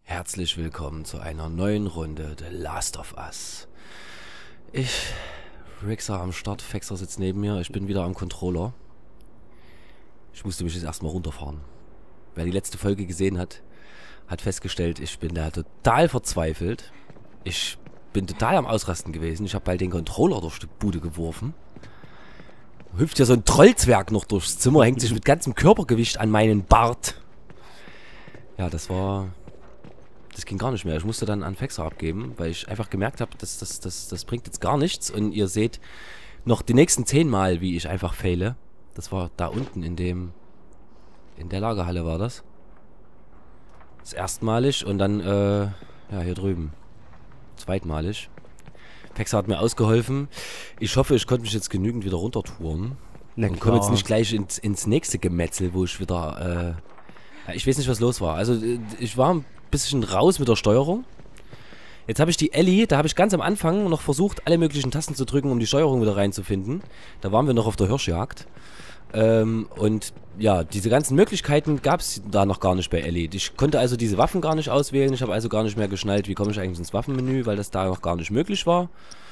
Herzlich willkommen zu einer neuen Runde The Last of Us. Rixer am Start, Fexer sitzt neben mir, ich bin wieder am Controller. Ich musste mich jetzt erstmal runterfahren. Wer die letzte Folge gesehen hat, hat festgestellt, ich bin da total verzweifelt. Ich bin total am Ausrasten gewesen. Ich habe bald den Controller durch die Bude geworfen. Hüpft ja so ein Trollzwerg noch durchs Zimmer, hängt sich mit ganzem Körpergewicht an meinen Bart. Ja, das ging gar nicht mehr. Ich musste dann an Fexer abgeben, weil ich einfach gemerkt habe, das bringt jetzt gar nichts. Und ihr seht noch die nächsten 10 Mal, wie ich einfach faile. Das war da unten in der Lagerhalle war das. Das erstmalig und dann, ja, hier drüben. Zweitmalig. Fexer hat mir ausgeholfen. Ich hoffe, ich konnte mich jetzt genügend wieder runtertouren. Und komme jetzt nicht gleich ins nächste Gemetzel, wo ich wieder, ich weiß nicht, was los war. Also, ich war ein bisschen raus mit der Steuerung. Jetzt habe ich die Ellie, da habe ich ganz am Anfang noch versucht, alle möglichen Tasten zu drücken, um die Steuerung wieder reinzufinden. Da waren wir noch auf der Hirschjagd. Und ja, diese ganzen Möglichkeiten gab es da noch gar nicht bei Ellie. Ich konnte also diese Waffen gar nicht auswählen. Ich habe also gar nicht mehr geschnallt, wie komme ich eigentlich ins Waffenmenü, weil das da noch gar nicht möglich war.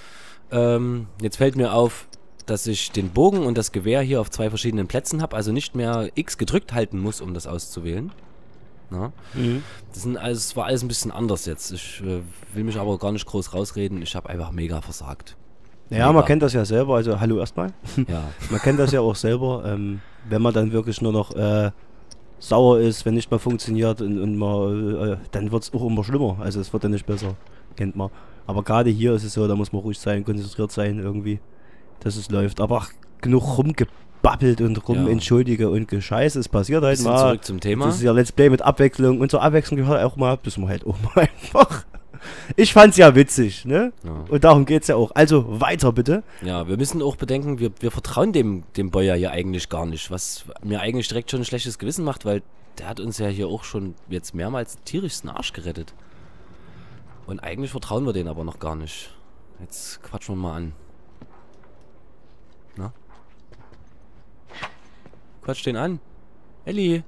Jetzt fällt mir auf, dass ich den Bogen und das Gewehr hier auf 2 verschiedenen Plätzen habe, also nicht mehr X gedrückt halten muss, um das auszuwählen. Ja. Mhm. Das war alles ein bisschen anders jetzt. Ich will mich aber gar nicht groß rausreden. Ich habe einfach mega versagt. Ja, man kennt das ja selber, also hallo erstmal. Ja. Man kennt das ja auch selber, wenn man dann wirklich nur noch sauer ist, wenn nicht mehr funktioniert und man, dann wird es auch immer schlimmer. Also es wird dann nicht besser, kennt man. Aber gerade hier ist es so, da muss man ruhig sein, konzentriert sein irgendwie, dass es läuft. Aber ach, genug rumgebabbelt und entschuldige und Gescheiße, es passiert halt mal. Zurück zum Thema. Das ist ja Let's Play mit Abwechslung und zur Abwechslung gehört auch mal, dass man halt auch mal einfach... Ich fand's ja witzig, ne? Ja. Und darum geht's ja auch. Also weiter bitte. Ja, wir müssen auch bedenken, wir vertrauen dem Boyer hier eigentlich gar nicht, was mir eigentlich direkt schon ein schlechtes Gewissen macht, weil der hat uns ja hier auch schon jetzt mehrmals tierisch den Arsch gerettet. Und eigentlich vertrauen wir den aber noch gar nicht. Jetzt quatschen wir mal an. Na? Quatsch den an. Ellie.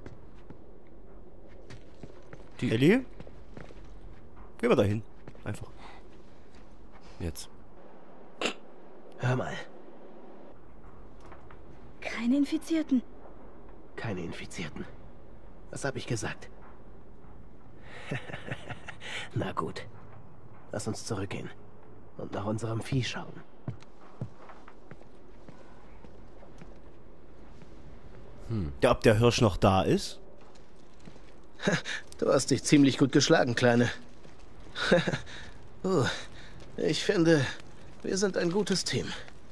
Ellie? Gehen wir da hin. Einfach. Jetzt. Hör mal. Keine Infizierten. Keine Infizierten. Was habe ich gesagt? Na gut. Lass uns zurückgehen. Und nach unserem Vieh schauen. Ja, ob der Hirsch noch da ist? Du hast dich ziemlich gut geschlagen, Kleine. Ich finde, wir sind ein gutes Team.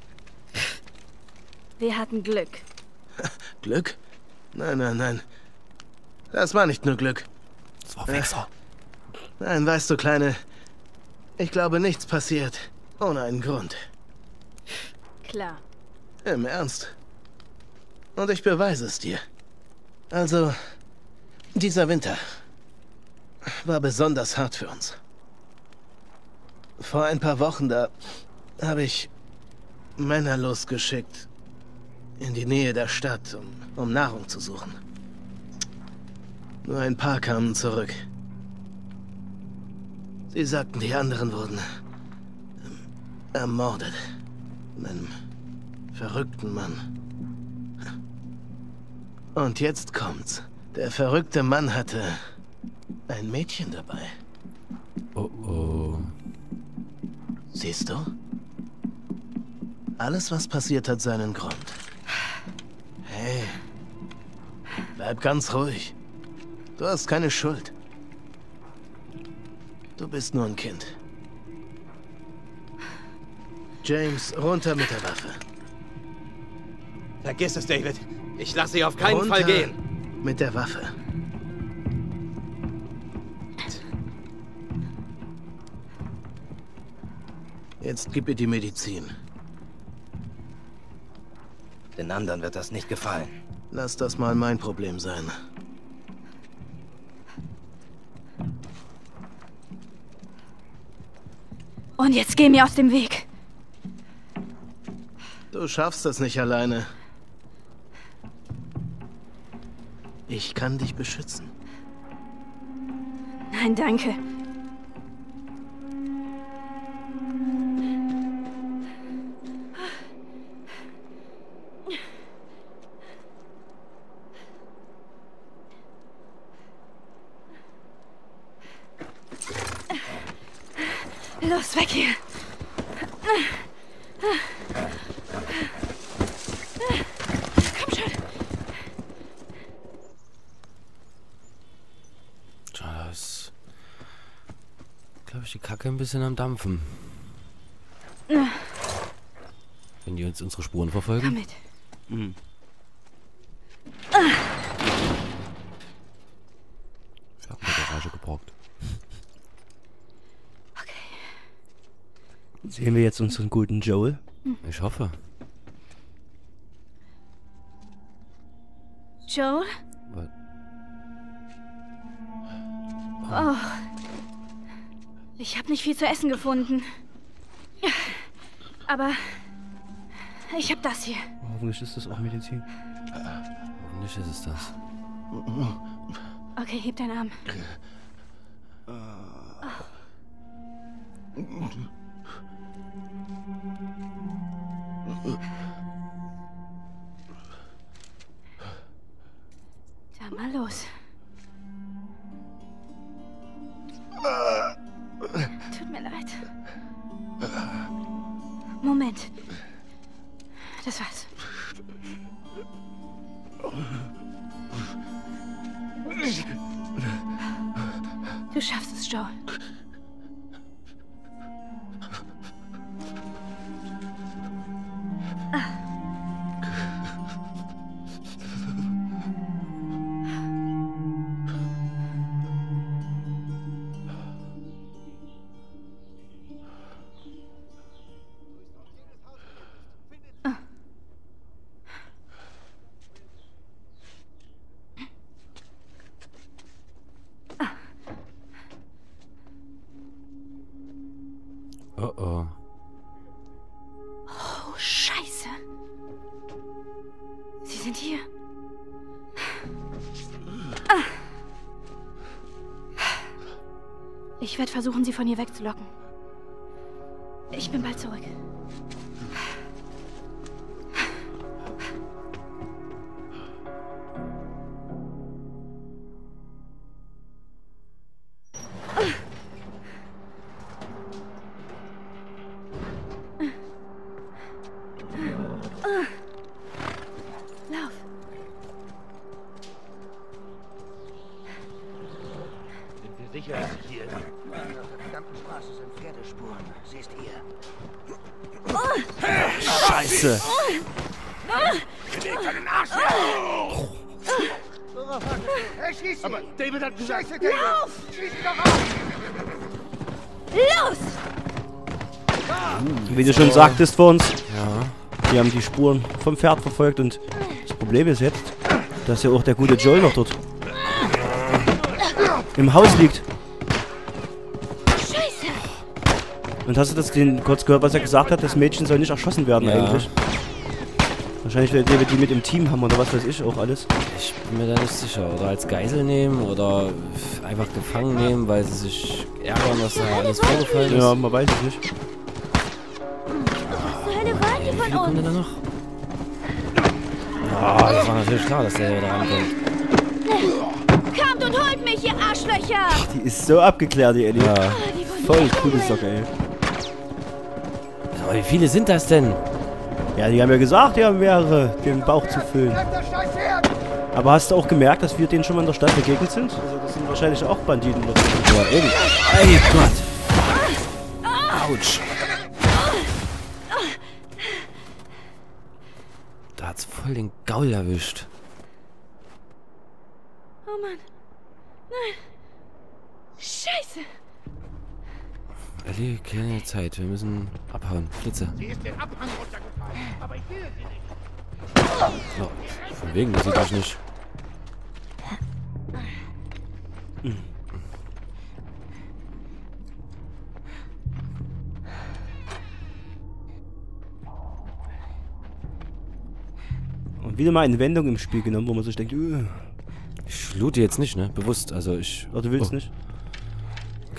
Wir hatten Glück. Glück? Nein, nein, nein. Das war nicht nur Glück. Das war Fexer. Nein, weißt du, Kleine, ich glaube, nichts passiert ohne einen Grund. Klar. Im Ernst. Und ich beweise es dir. Also, dieser Winter war besonders hart für uns. Vor ein paar Wochen, da habe ich Männer losgeschickt in die Nähe der Stadt, um Nahrung zu suchen. Nur ein paar kamen zurück. Sie sagten, die anderen wurden ermordet von einem verrückten Mann. Und jetzt kommt's. Der verrückte Mann hatte ein Mädchen dabei. Oh oh. Siehst du? Alles, was passiert, hat seinen Grund. Hey, bleib ganz ruhig. Du hast keine Schuld. Du bist nur ein Kind. James, runter mit der Waffe. Vergiss es, David. Ich lasse sie auf keinen Fall gehen. Mit der Waffe. Jetzt gib ihr die Medizin. Den anderen wird das nicht gefallen. Lass das mal mein Problem sein. Und jetzt geh mir aus dem Weg. Du schaffst das nicht alleine. Ich kann dich beschützen. Nein. Nein, danke. Los, weg hier. Komm schon. Tja, da ist, glaube ich, die Kacke ein bisschen am Dampfen. Wenn die uns unsere Spuren verfolgen. Komm mit. Mhm. Ich habe eine Garage geparkt. Sehen wir jetzt unseren guten Joel? Ich hoffe. Joel? Was? Oh. Ich habe nicht viel zu essen gefunden. Ja, aber ich habe das hier. Hoffentlich ist das auch Medizin. Hoffentlich ist es das. Okay, heb deinen Arm. Dann mal los. Tut mir leid. Moment. Das war's. Du schaffst es, Joel. Oh oh. Oh, Scheiße. Sie sind hier. Ich werde versuchen, sie von hier wegzulocken. Ich bin bald zurück. Lauf. Sind wir sicher, dass sie hier ist? Auf der verdammten Straße sind Pferdespuren. Siehst hier. Scheiße! Leg deinen Arsch Worauf wartest du? Hey, schieß sie! Aber David hat gesagt... Scheiße, David! Lauf! Schieß sie doch auf! Los! Wie du schon sagtest vor uns, Ja. die haben die Spuren vom Pferd verfolgt und das Problem ist jetzt, dass ja auch der gute Joel noch dort im Haus liegt. Scheiße! Und hast du das kurz gehört, was er gesagt hat? Das Mädchen soll nicht erschossen werden Ja. eigentlich. Wahrscheinlich wird die mit im Team haben oder was weiß ich auch alles. Ich bin mir da nicht sicher. Oder als Geisel nehmen oder einfach gefangen nehmen, weil sie sich ärgern, dass da alles vorgefallen ist. Ja, man weiß es nicht. Was zur Hölle wollen die Wie viele von kommen denn uns? da noch? Ah, das war natürlich klar, dass der wieder rankommt. Kommt und holt mich, ihr Arschlöcher! Die ist so abgeklärt, die Ellie. Ja. Die wollen Voll mich coole holen. Socke, ey. Aber wie viele sind das denn? Ja, die haben ja gesagt, die haben mehrere, den Bauch zu füllen. Aber hast du auch gemerkt, dass wir denen schon mal in der Stadt begegnet sind? Also das sind wahrscheinlich auch Banditen. Ja, eben. Ey Gott. Autsch. Da hat's voll den Gaul erwischt. Oh Mann. Nein. Scheiße. Ellie, keine Zeit. Wir müssen abhauen. Flitze. Sie ist den Abhang runtergefallen, aber ich will sie nicht. Ja, von wegen, das sieht das nicht. Und wieder mal eine Wendung im Spiel genommen, wo man sich denkt, Ich loote jetzt nicht, ne? Bewusst. Also ich. oh, du willst Oh. nicht.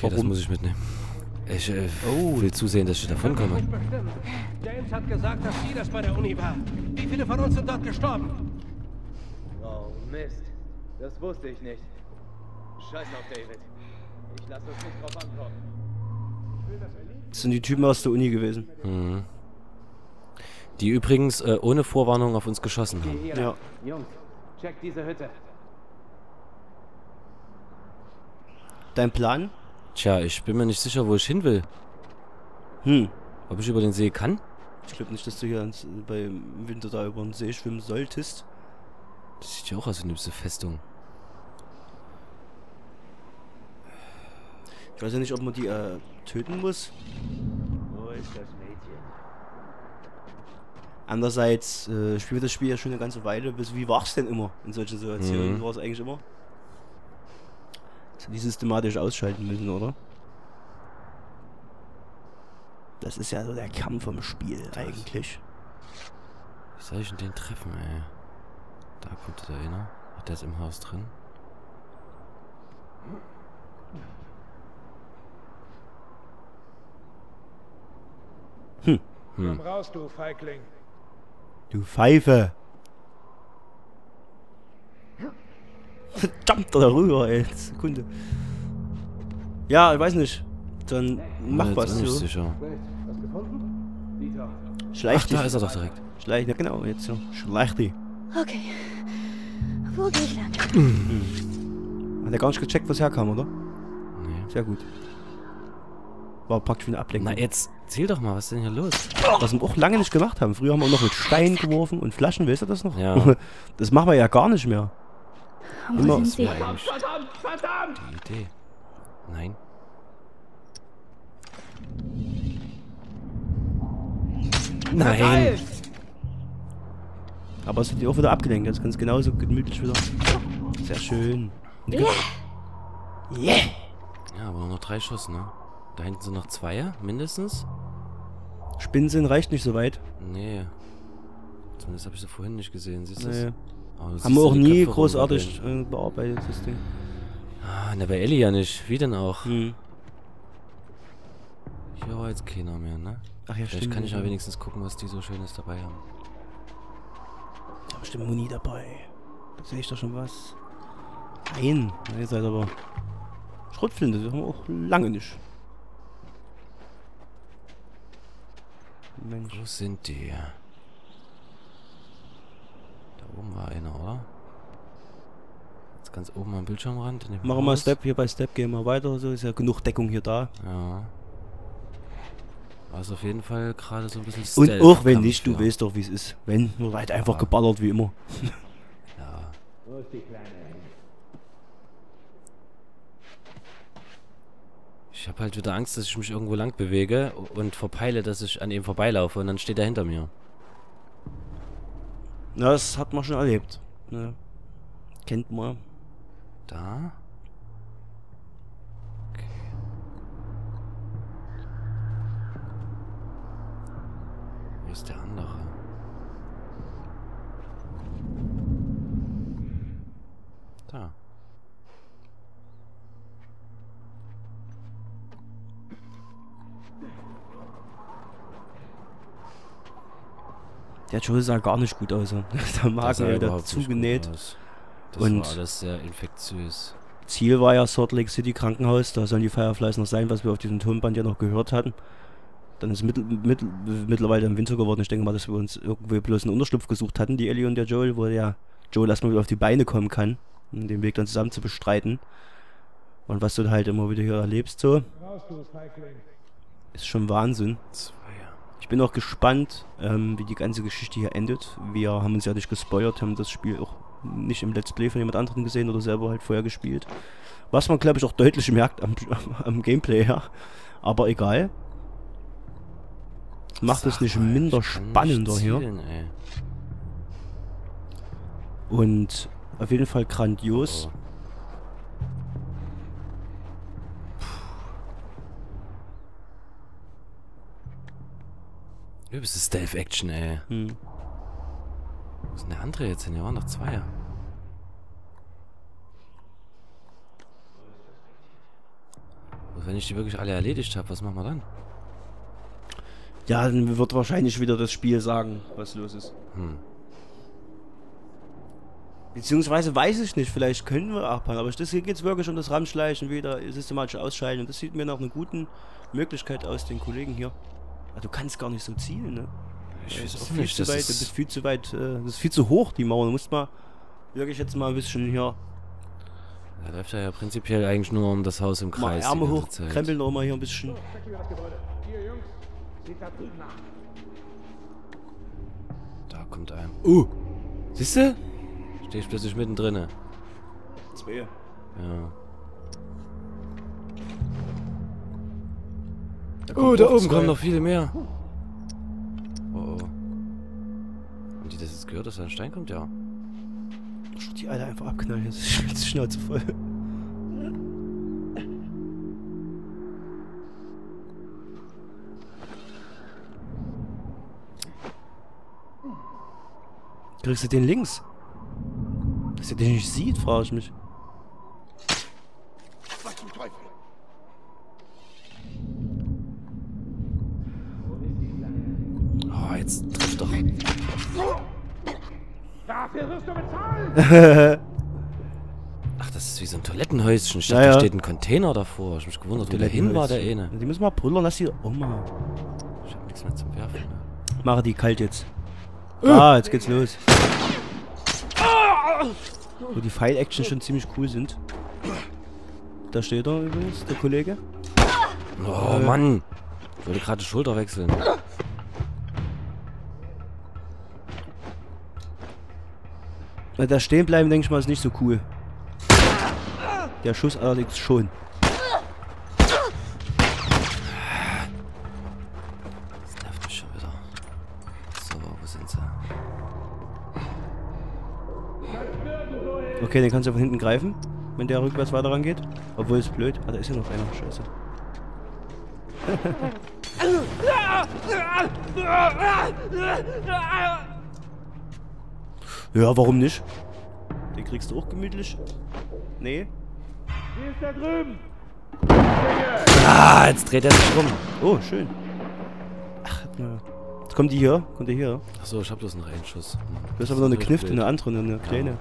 Okay, das Warum? muss ich mitnehmen. Ich Oh. will zusehen, dass ich davon komme. Bestimmt. James hat gesagt, dass sie das bei der Uni war. Wie viele von uns sind dort gestorben? Oh, Mist. Das wusste ich nicht. Scheiß auf David. Ich lasse uns nicht drauf antworten. Das sind die Typen aus der Uni gewesen. Mhm. Die übrigens ohne Vorwarnung auf uns geschossen haben. Hier. Ja. Jungs, check diese Hütte. Dein Plan? Tja, ich bin mir nicht sicher, wo ich hin will. Ob ich über den See kann? Ich glaube nicht, dass du hier beim Winter da über den See schwimmen solltest. Das sieht ja auch aus wie eine Festung. Ich weiß ja nicht, ob man die töten muss. Wo ist das Mädchen? Andererseits spielt das Spiel ja schon eine ganze Weile. Wie war es denn immer in solchen Situationen? War es eigentlich immer? Also die systematisch ausschalten müssen, oder? Das ist ja so der Kern vom Spiel eigentlich. Wie soll ich denn den treffen, ey? Da kommt der einer. Ach, der ist im Haus drin. Komm raus, du Feigling. Du Pfeife! Jumpt da rüber, ey. Sekunde. Ja, ich weiß nicht. Dann mach Bin mir was jetzt auch nicht so. sicher. Was gefunden? Dieter. Schleich Ach, da dich. ist er doch direkt. Schleich, ja genau, jetzt so. Schleich dich. Okay. Wo gehe ich lang? Hat er gar nicht gecheckt, wo es herkam, oder? Nee. Sehr gut. War praktisch eine Ablenkung. Na, jetzt zähl doch mal, was ist denn hier los? Was wir auch lange nicht gemacht haben. Früher haben wir noch mit Steinen geworfen und Flaschen, weißt du das noch? Ja. Das machen wir ja gar nicht mehr. Wo Immer- sind sie? Verdammt, verdammt! Die Idee. Nein. Nein. Aber es hat die auch wieder abgelenkt. Jetzt ganz genauso gemütlich wieder. Sehr schön. Yeah! Ja, aber nur noch 3 Schuss, ne? Da hinten sind noch 2, mindestens. Spinnensinn reicht nicht so weit. Nee. Zumindest habe ich sie vorhin nicht gesehen, siehst du Nee. das? Aber du Haben siehst wir auch die nie Köpfe großartig rumwackeln. bearbeitet, das Ding. Ah, na, bei Ellie ja nicht. Wie denn auch? Hm. Hier war jetzt keiner mehr, ne? Ach ja, Vielleicht stimmt. kann ich mal wenigstens gucken, was die so Schönes dabei haben. Da bestimmt Muni dabei. Da sehe ich doch schon was. Nein, ihr seid aber Schrotflinte, das haben wir auch lange nicht. Mensch. Wo sind die? Da oben war einer, oder? Jetzt ganz oben am Bildschirmrand. in dem Machen wir mal Haus. Step, hier bei Step gehen wir weiter, so ist ja genug Deckung hier da. Ja. War es auf jeden Fall gerade so ein bisschen Und auch wenn Stealth-Kampf, nicht, du ja. weißt doch wie es ist. Wenn, nur halt einfach geballert wie immer. Ja. Wo ist die Kleine? Ich habe halt wieder Angst, dass ich mich irgendwo lang bewege und verpeile, dass ich an ihm vorbeilaufe und dann steht er hinter mir. Na, das hat man schon erlebt. Ja. Kennt man. Da? Okay. Wo ist der andere? Da. Der Joe sah gar nicht gut aus. Der Das Magen sah wieder überhaupt nicht gut zugenäht. aus. Das Und- war alles sehr infektiös. Ziel war ja Salt Lake City Krankenhaus. Da sollen die Fireflies noch sein, was wir auf diesem Tonband ja noch gehört hatten. Dann ist mittlerweile im Winter geworden. Ich denke mal, dass wir uns irgendwie bloß einen Unterschlupf gesucht hatten, die Ellie und der Joel, wo der Joel erstmal wieder auf die Beine kommen kann, um den Weg dann zusammen zu bestreiten. Und was du halt immer wieder hier erlebst, so, Raus, du Feigling. ist schon Wahnsinn. 2. Ich bin auch gespannt, wie die ganze Geschichte hier endet. Wir haben uns ja nicht gespoilert, haben das Spiel auch nicht im Let's Play von jemand anderem gesehen oder selber halt vorher gespielt. Was man, glaube ich, auch deutlich merkt am Gameplay her. Aber egal. Macht es nicht minder spannender hier. Ey. Und auf jeden Fall grandios. Oh. Übelste Stealth-Action, ey. Hm. Wo ist denn der andere jetzt hin? Hier waren noch 2. Wo Und wenn ich die wirklich alle erledigt habe, was machen wir dann? Ja, dann wird wahrscheinlich wieder das Spiel sagen, was los ist. Beziehungsweise weiß ich nicht, vielleicht können wir abhauen, aber das hier geht es wirklich um das Ramschleichen wieder, systematisch ausschalten. Und das sieht mir nach einer guten Möglichkeit aus, den Kollegen hier. Aber du kannst gar nicht so zielen, ne? Ich weiß auch viel nicht, zu das weit, ist... du bist viel zu weit, das ist viel zu hoch, die Mauer. Du musst mal wirklich jetzt mal ein bisschen hier Da läuft ja prinzipiell eigentlich nur um das Haus im mal Kreis. Ärmel die ganze hoch, Zeit. krempeln noch mal hier ein bisschen. Hier, Jungs. Sieht da drüben nach. Da kommt ein. Siehst du? Steh ich plötzlich mittendrin. Zwei. Ja. Da oben kommen noch viele mehr. Oh. Haben die das jetzt gehört, dass da ein Stein kommt? Ja. Schau die alle einfach abknallen, jetzt ist die Schnauze voll. Kriegst du den links? Dass er den nicht sieht, frage ich mich. Was zum Teufel? Oh, jetzt trifft doch. Dafür wirst du bezahlen! Ach, das ist wie so ein Toilettenhäuschen. Ich Ja, dachte, ja. da steht ein Container davor. Ich hab mich gewundert, wo der hin war, der eine. Die müssen mal brüllen, lass die Oma. Ich hab nichts mehr zum Werfen. Ne? Mache die kalt jetzt. Ah, jetzt geht's los. Wo die File-Action schon ziemlich cool sind. Da steht er übrigens, der Kollege. Oh Mann! Ich wollte gerade die Schulter wechseln. Na, da stehen bleiben, denke ich mal, ist nicht so cool. Der Schuss allerdings schon. Das nervt mich schon wieder. So, wo sind sie? Okay, den kannst du von hinten greifen, wenn der rückwärts weiter rangeht. Obwohl es blöd. Ah, da ist ja noch einer. Scheiße. Ja, warum nicht? Den kriegst du auch gemütlich. Nee. Wie ist da drüben? Ah, jetzt dreht er sich rum. Oh, schön. Ach, na. Jetzt kommt die hier. Kommt der hier. Achso, ich hab bloß noch einen Schuss. Du hast aber noch eine Knifte, eine andere, eine kleine.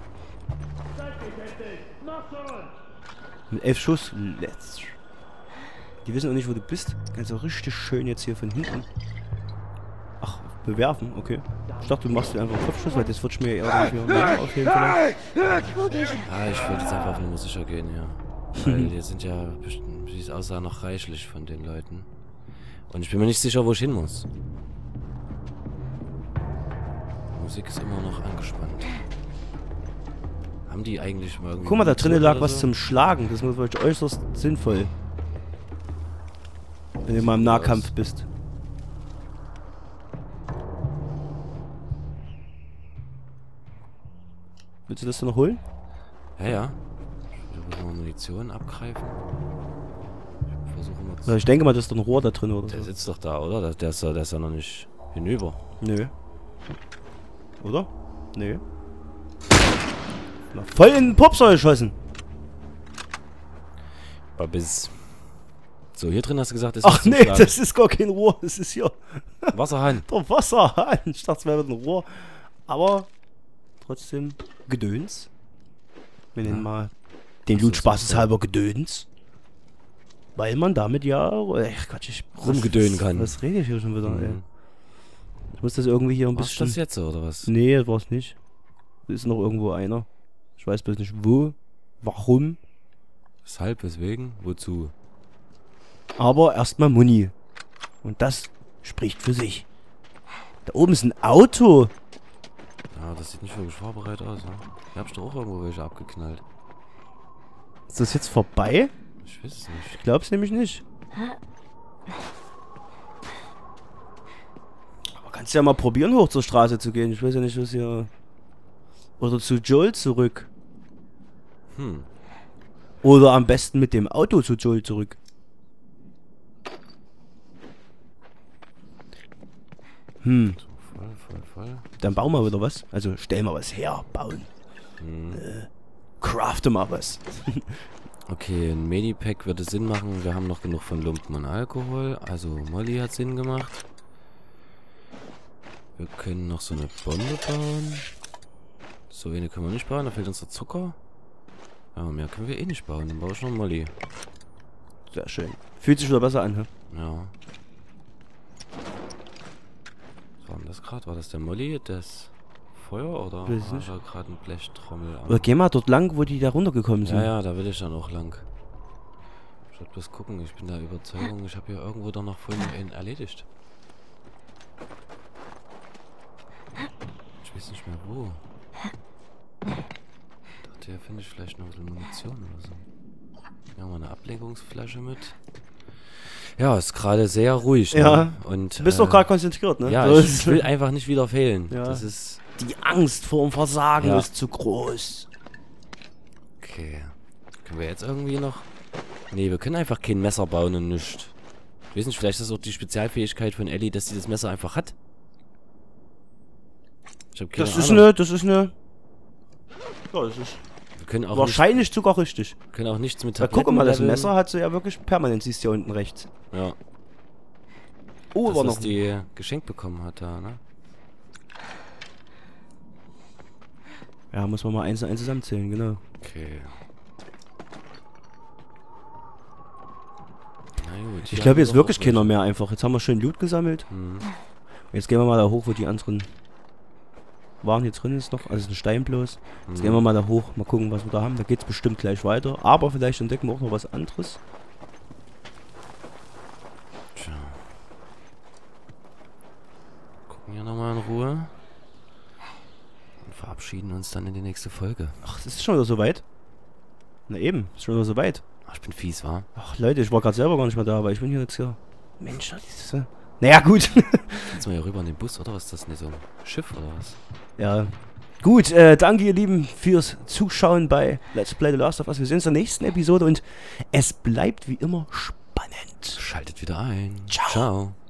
Mit 11 Schuss. Let's. Die wissen auch nicht, wo du bist. Kannst auch richtig schön jetzt hier von hinten. Ach, bewerfen, okay. Ich dachte, du machst dir einfach einen Kopfschuss, weil das wird mir eher auf jeden Fall. Ah, ich wollte jetzt einfach auf Nummer sicher gehen, ja. Weil hier sind ja, wie es aussah, noch reichlich von den Leuten. Und ich bin mir nicht sicher, wo ich hin muss. Die Musik ist immer noch angespannt. Haben die eigentlich mal irgendwie... Guck mal, da drinnen Munition lag oder was so? zum Schlagen. Das ist wirklich äußerst sinnvoll. Wenn du mal im Nahkampf bist. Willst du das dann noch holen? Ja, ja. Ich will mal Munition abgreifen. Ich versuche mal Also ich denke mal, das ist doch ein Rohr da drin oder Der so. sitzt doch da, oder? Der ist ja noch nicht hinüber. Nö. Oder? Nö. Na, voll in den Popsau geschossen. Aber bis... So, hier drin hast du gesagt, ist Ach was zum nee, Schlagen. das ist gar kein Rohr. Das ist hier Wasserhahn. der Wasserhahn. Ich dachte, es wäre ein Rohr. Aber trotzdem Gedöns. Wir nennen mal den Ach so, Loot spaßeshalber Gedöns. Weil man damit ja... Ach Quatsch, ich... Rumgedönen kann. Was rede ich hier schon wieder, ey? Mhm. Ich muss das irgendwie hier ein Machst du bisschen... das jetzt so, oder was? Nee, das war's nicht. Da ist noch irgendwo einer. Ich weiß bloß nicht wo, warum. Weshalb, weswegen, wozu? Aber erstmal Muni. Und das spricht für sich. Da oben ist ein Auto. Ja, das sieht nicht wirklich fahrbereit aus, ne? Hier hab ich doch auch irgendwo welche abgeknallt. Ist das jetzt vorbei? Ich weiß es nicht. Ich glaub's nämlich nicht. Aber kannst ja mal probieren, hoch zur Straße zu gehen. Ich weiß ja nicht, was hier... Oder zu Joel zurück. Hm. Oder am besten mit dem Auto zu Joel zurück. Voll. Dann bauen wir wieder was. Also stellen wir was her, bauen. Crafte mal was. Okay, ein Medipack würde Sinn machen. Wir haben noch genug von Lumpen und Alkohol. Also Molly hat Sinn gemacht. Wir können noch so eine Bombe bauen. So eine können wir nicht bauen. Da fehlt uns der Zucker. Ja, mehr können wir eh nicht bauen. Dann baue ich noch Molly. Sehr schön. Fühlt sich wieder besser an, ne? Ja. Was war denn das gerade? War das der Molly? Das Feuer oder Weiß war nicht. da gerade ein Blechtrommel am... Oder geh mal dort lang, wo die da runtergekommen sind. Ja, ja, da will ich dann auch lang. Ich wollte bloß gucken, ich bin der Überzeugung, ich habe hier irgendwo doch noch vorhin noch einen erledigt. Ich weiß nicht mehr wo. Ich dachte, hier finde ich vielleicht noch ein bisschen Munition oder so. Ja, mal eine Ablenkungsflasche mit. Ja, ist gerade sehr ruhig. Ja. Ne? Und, Du bist doch gerade konzentriert, ne? Ja, So ich ist- will einfach nicht wieder fehlen. Ja. Das ist... Die Angst vor dem Versagen Ja. ist zu groß. Okay. Können wir jetzt irgendwie noch... Nee, wir können einfach kein Messer bauen und nichts. Ich weiß nicht, vielleicht ist das auch die Spezialfähigkeit von Ellie, dass sie das Messer einfach hat. Ich hab keine Das ist Ahnung. eine, das ist eine... Ja, das ist Wir können auch, wahrscheinlich sogar richtig. nicht, können auch nichts mit Ja, Tabletten guck mal, das leveln. Messer hat sie ja wirklich permanent, siehst du hier unten rechts. Ja, Oh, dass war es noch... die geschenkt bekommen hat da, ne? Ja, muss man mal eins und eins zusammenzählen, genau. Okay. Na gut. Ich hier glaube, haben wir jetzt doch wirklich auch keiner welche. mehr einfach. Jetzt haben wir schön Loot gesammelt. Hm. Jetzt gehen wir mal da hoch, wo die anderen waren hier drin ist noch. Also ist ein Stein bloß. Jetzt Hm. gehen wir mal da hoch, mal gucken, was wir da haben. Da geht es bestimmt gleich weiter. Aber vielleicht entdecken wir auch noch was anderes. Tja. Gucken hier nochmal in Ruhe. Und verabschieden uns dann in die nächste Folge. Ach, das ist schon wieder so weit. Na eben, ist schon wieder so weit. Ach, ich bin fies, wa? Ach Leute, ich war gerade selber gar nicht mehr da, aber ich bin hier jetzt hier. Mensch, das ist so. Naja, gut. Jetzt mal hier rüber in den Bus, oder was ist das denn? So ein Schiff oder was? Ja. Gut, danke ihr Lieben fürs Zuschauen bei Let's Play The Last of Us. Wir sehen uns in der nächsten Episode und es bleibt wie immer spannend. Schaltet wieder ein. Ciao. Ciao.